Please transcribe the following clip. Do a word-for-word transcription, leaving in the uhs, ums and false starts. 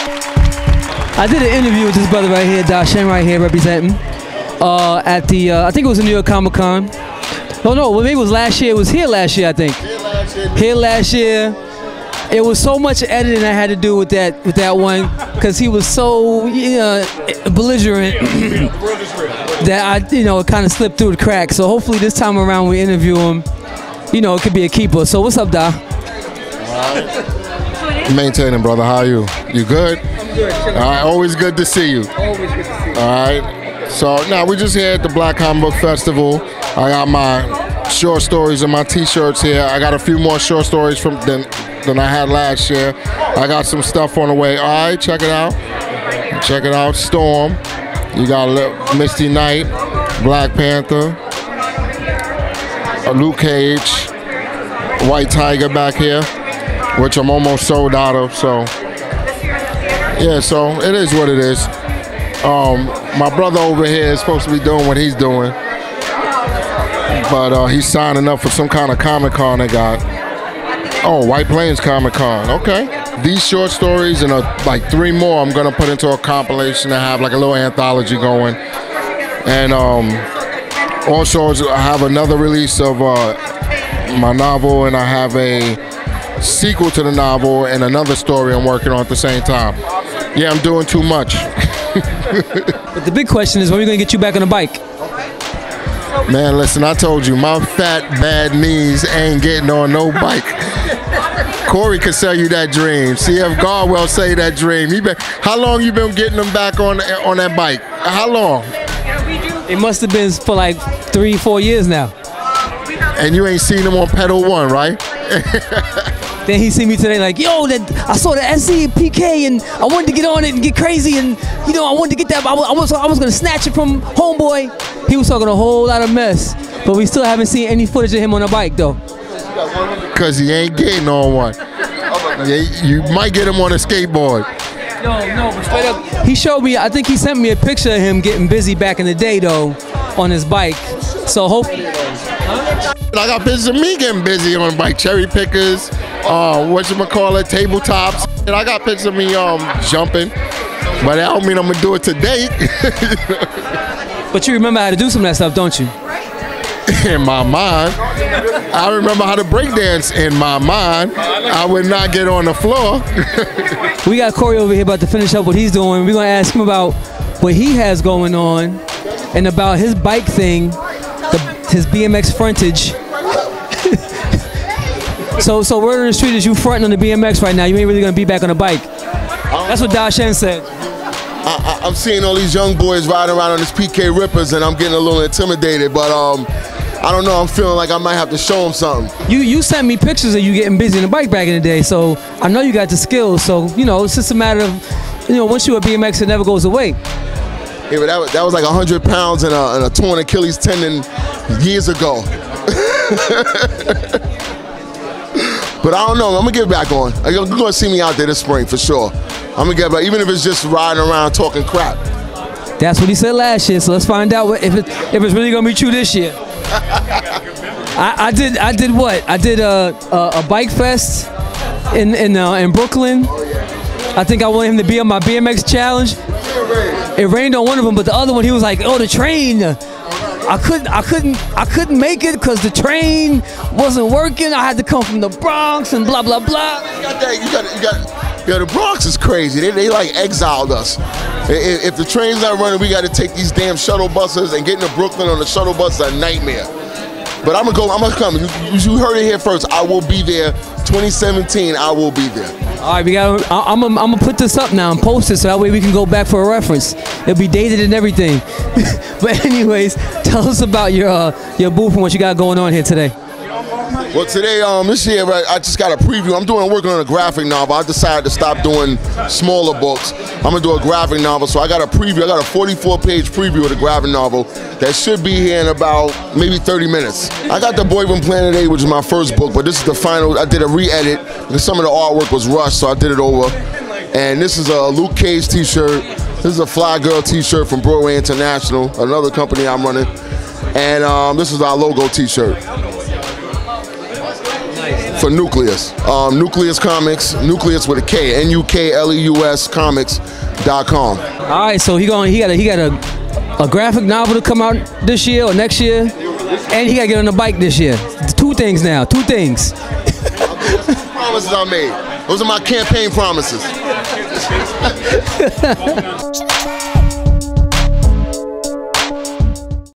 I did an interview with this brother right here, Dashen right here representing, uh, at the, uh, I think it was a New York Comic Con. Oh no, well, maybe it was last year. It was here last year, I think. Here last year. Here last year. It was so much editing I had to do with that with that one, because he was so uh, belligerent that I, you know, it kind of slipped through the cracks. So hopefully this time around when we interview him, you know, it could be a keeper. So what's up, Da? Right. Maintaining, brother. How are you? You good? I'm good. All right. Always good to see you. Always good to see you. All right. So now we're just here at the Black Comic Book Festival. I got my short stories and my T-shirts here. I got a few more short stories from than than I had last year. I got some stuff on the way. All right, check it out. Check it out. Storm. You got a Misty Knight, Black Panther, a Luke Cage, White Tiger back here, which I'm almost sold out of. So yeah, so it is what it is. Um, my brother over here is supposed to be doing what he's doing, but uh, he's signing up for some kind of Comic Con they got. Oh, White Plains Comic Con. Okay. These short stories and uh, like three more I'm gonna put into a compilation and have like a little anthology going. And um, also I have another release of uh, my novel, and I have a sequel to the novel and another story I'm working on at the same time. Yeah, I'm doing too much. But the big question is, when are we gonna get you back on the bike? Man, listen, I told you, my fat, bad knees ain't getting on no bike. Corey could sell you that dream. C F Godwell say that dream. He been, how long you been getting them back on on that bike? How long? It must have been for like three, four years now. And you ain't seen him on pedal one, right? Then he see me today like, yo, that I saw the S C P K and I wanted to get on it and get crazy, and you know I wanted to get that. I was I was, I was gonna snatch it from homeboy. He was talking a whole lot of mess, but we still haven't seen any footage of him on a bike though. Cause he ain't getting on one. You might get him on a skateboard. No, no, but straight up, he showed me. I think he sent me a picture of him getting busy back in the day though, on his bike. So hopefully. Huh? I got pictures of me getting busy on bike, cherry pickers, uh, whatchamacallit, tabletops. And I got pictures of me um, jumping, but that don't mean I'm gonna do it today. But you remember how to do some of that stuff, don't you? In my mind, I remember how to break dance. In my mind, I would not get on the floor. We got Corey over here about to finish up what he's doing. We're gonna ask him about what he has going on and about his bike thing, the, his B M X frontage. so, so word on the street is you fronting on the B M X right now. You ain't really gonna be back on the bike. That's what Dashen said. I, I, I'm seeing all these young boys riding around on this P K Rippers, and I'm getting a little intimidated. But um, I don't know. I'm feeling like I might have to show them something. You you sent me pictures of you getting busy on the bike back in the day, so I know you got the skills. So you know, it's just a matter of, you know, once you're a B M X, it never goes away. Yeah, but that was, that was like one hundred pounds and a, and a torn Achilles tendon years ago. But I don't know. I'm gonna get back on. You're gonna see me out there this spring for sure. I'm gonna get back, even if it's just riding around talking crap. That's what he said last year. So let's find out what, if it if it's really gonna be true this year. I, I did I did what? I did a a, a bike fest in in uh, in Brooklyn. I think I wanted him to be on my B M X challenge. It rained on one of them, but the other one he was like, "Oh, the train." I couldn't, I couldn't, I couldn't make it because the train wasn't working. I had to come from the Bronx and blah blah blah. You got that? You got, you got. Yeah, the Bronx is crazy. They, they like exiled us. If, if the train's not running, we got to take these damn shuttle buses, and getting to Brooklyn on the shuttle bus is a nightmare. But I'm gonna go. I'm gonna come. You, you heard it here first. I will be there. twenty seventeen. I will be there. All right, we got. I'm gonna I'm gonna put this up now and post it so that way we can go back for a reference. It'll be dated and everything. But anyways, tell us about your uh, your booth and what you got going on here today. Well, today, um, this year, right, I just got a preview. I'm doing working on a graphic novel. I decided to stop doing smaller books. I'm gonna do a graphic novel, so I got a preview. I got a forty-four page preview of the graphic novel that should be here in about maybe thirty minutes. I got The Boy from Planet A, which is my first book, but this is the final. I did a re-edit because some of the artwork was rushed, so I did it over. And this is a Luke Cage t-shirt. This is a Fly Girl t-shirt from Broadway International, another company I'm running. And um, this is our logo t-shirt. Nice. for Nukleus. Um, Nukleus Comics, Nukleus with a K, N U K L E U S Comics dot com. All right, so he going he got a, he got a, a graphic novel to come out this year or next year, and he got to get on the bike this year. Two things now, two things. Promises I made. Those are my campaign promises.